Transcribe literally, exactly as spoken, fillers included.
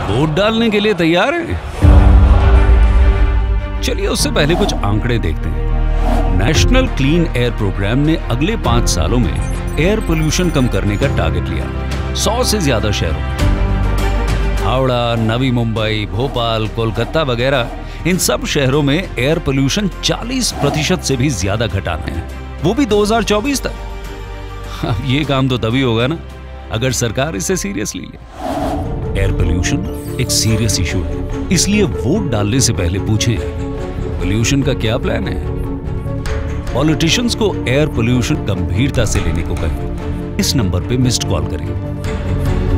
Vote डालने के लिए तैयार हैं? चलिए उससे पहले कुछ आंकड़े देखते हैं। नेशनल क्लीन एयर प्रोग्राम ने अगले पांच सालों में एयर पोल्यूशन कम करने का टारगेट लिया। सौ से ज्यादा शहरों में, हावड़ा, नवी मुंबई, भोपाल, कोलकाता वगैरह, इन सब शहरों में एयर पोल्यूशन चालीस प्रतिशत से भी ज्यादा घटाना है, वो भी दो हज़ार चौबीस तक। अब ये काम तो तभी होगा ना अगर सरकार इसे सीरियसली ले। एयर पोल्यूशन एक सीरियस इशू है, इसलिए वोट डालने से पहले पूछें पोल्यूशन का क्या प्लान है। पॉलिटिशियंस को एयर पोल्यूशन गंभीरता से लेने को कहें। इस नंबर पे मिस्ड कॉल करें।